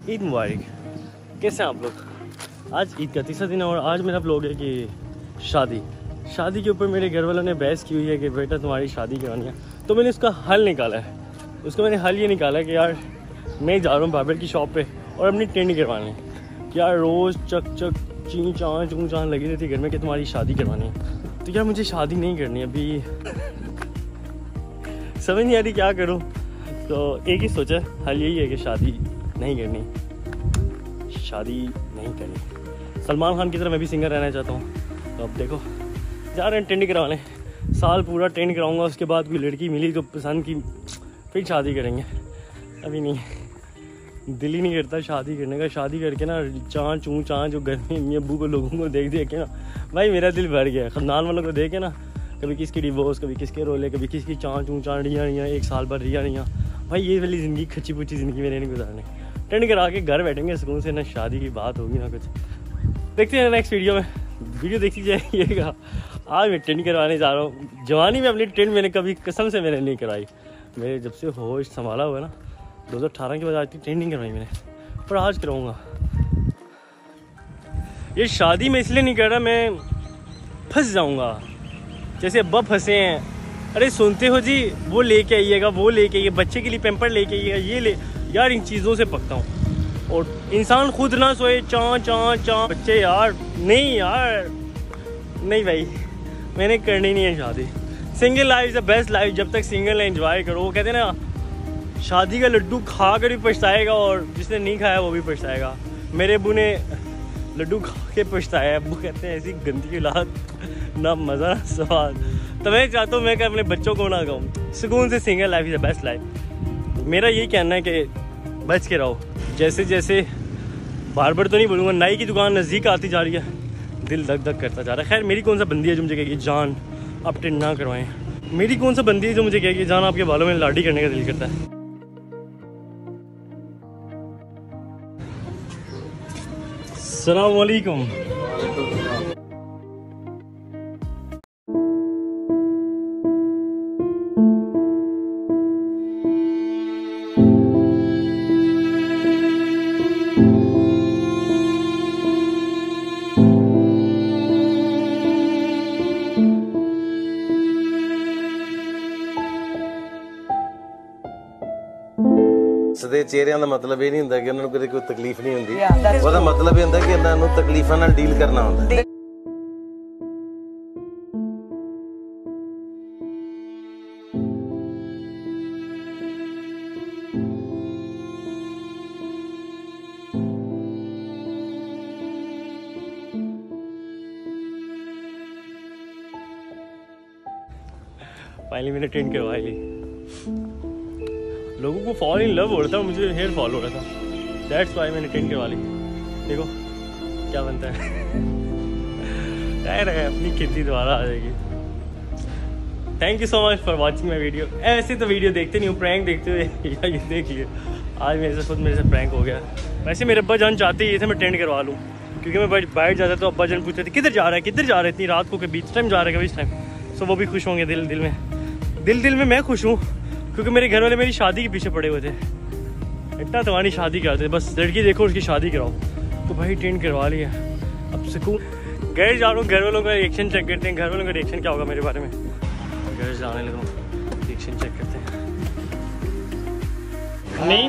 ईद मुबारक। कैसे हैं आप लोग? आज ईद का तीसरा दिन है और आज मेरा व्लॉग है कि शादी के ऊपर मेरे घर वालों ने बहस की हुई है कि बेटा तुम्हारी शादी करवानी है। तो मैंने उसका हल निकाला है। उसका मैंने हल ये निकाला है कि यार मैं जा रहा हूँ बार्बर की शॉप पे और अपनी टेंट करवानी है। यार रोज़ चक ची चाँ लगी रहती घर में कि तुम्हारी शादी करवानी है। तो यार मुझे शादी नहीं करनी अभी समझ नहीं आ रही क्या करूँ। तो एक ही सोचा हल यही है कि शादी नहीं करनी, शादी नहीं करनी। सलमान खान की तरह मैं भी सिंगर रहना चाहता हूँ। तो अब देखो जा रहे हैं टेंट करवाने। साल पूरा टेंट कराऊंगा, उसके बाद कोई लड़की मिली तो पसंद की फिर शादी करेंगे। अभी नहीं, दिल ही नहीं करता शादी करने का। शादी करके ना चाँ जो घर में अम्मी अब्बू को लोगों को देख के ना भाई मेरा दिल भर गया। खानदान वालों को देख के ना कभी किसकी डिवोर्स, कभी किसके रोले, कभी किसकी चाँ रियाँ एक साल भर रियाँ। भाई ये वाली ज़िंदगी खच्ची पुच्ची ज़िंदगी मेरे नहीं गुजारने। टेंट करा के घर बैठेंगे सुकून से, ना शादी की बात होगी ना कुछ। देखते हैं नेक्स्ट वीडियो में, वीडियो देखी जाइएगा। आज मैं टेंट करवाने जा रहा हूँ। जवानी में अपनी टेंट मैंने कभी कसम से मैंने नहीं कराई। मेरे जब से होश संभाला हुआ ना 2018 के बाद आज तक टेंट नहीं करवाई मैंने, पर आज कराऊँगा। ये शादी में इसलिए नहीं कर रहा, मैं फंस जाऊँगा जैसे अब्बा फंसे हैं। अरे सुनते हो जी, वो लेके आइएगा, वो लेके आइए, बच्चे के लिए पेम्पर लेके आइएगा, ये ले। यार इन चीज़ों से पकता हूँ। और इंसान खुद ना सोए चाँ बच्चे यार नहीं भाई मैंने करनी नहीं है शादी। Single life is the best life. जब तक सिंगल है एंजॉय करो। वो कहते हैं ना शादी का लड्डू खा कर भी पछताएगा और जिसने नहीं खाया वो भी पछताएगा। मेरे अब्बू ने लड्डू खा के पछताया। अब्बू कहते हैं ऐसी गंदी औलाद, ना मज़ा ना स्वाद। तो मैं चाहता हूँ मैं अपने बच्चों को ना कहूँ सुकून से single life is the best life. मेरा यही कहना है कि बच के रहो। जैसे जैसे बार्बर तो नहीं बोलूँगा, नाई की दुकान नज़दीक आती जा रही है, दिल धक धक करता जा रहा है। खैर मेरी कौन सा बंदी है जो मुझे कहेगी जान आप टेंट ना करवाएं? मेरी कौन सा बंदी है जो मुझे कहेगी जान आपके बालों में लाडी करने का दिल करता है? अस्सलाम वालेकुम। सदे चेहरिਆਂ ਦਾ ਮਤਲਬ ਇਹ ਨਹੀਂ ਹੁੰਦਾ ਕਿ ਉਹਨਾਂ ਨੂੰ ਕਦੇ ਕੋਈ ਤਕਲੀਫ ਨਹੀਂ ਹੁੰਦੀ। ਉਹਦਾ ਮਤਲਬ ਇਹ ਹੁੰਦਾ ਕਿ ਇਹਨਾਂ ਨੂੰ ਤਕਲੀਫਾਂ ਨਾਲ ਡੀਲ ਕਰਨਾ ਹੁੰਦਾ। फाइनली मैंने टेंट करवा ली। लोगों को फॉल इन लव हो रहा था, मुझे हेयर फॉल हो रहा था। दैट्स वाई मैंने टेंट करवा ली। देखो क्या बनता है। है अपनी खेती दोबारा आ जाएगी। Thank you so much for watching my video. ऐसे तो वीडियो देखते नहीं हूँ, प्रैंक देखते हुए या ये देखिए आज मेरे से खुद मेरे से प्रैंक हो गया। वैसे मेरे अब्बा जान चाहते ही थे मैं टेंट करवा लूँ, क्योंकि मैं बाहर जाता तो अब्बा जान पूछते थे किधर जा रहा है इतनी रात को, कभी इस टाइम जा रहा है कभी इस टाइम। सो वो भी खुश होंगे दिल में मैं खुश हूँ, क्योंकि मेरे घर वाले मेरी शादी के पीछे पड़े हुए थे। इतना तुम्हारी शादी कराते, बस लड़की देखो उसकी शादी कराओ। तो भाई टेंट करवा लिया, अब सुकून। घर जा रहा हूँ, घर वालों का रिएक्शन चेक करते हैं। घर वालों का रिएक्शन क्या होगा मेरे बारे में। घर जाने लगा, रिएक्शन चेक करते हैं। नहीं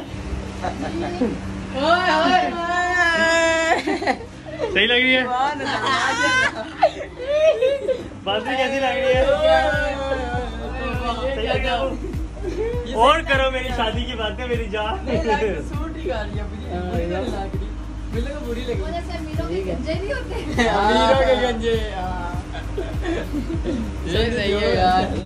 सही लग रही है बातें, कैसी लग रही है? और करो मेरी शादी की बातें मेरी जान। सूट ही बुरी लगी। मीरों के गंजे। सही है यार।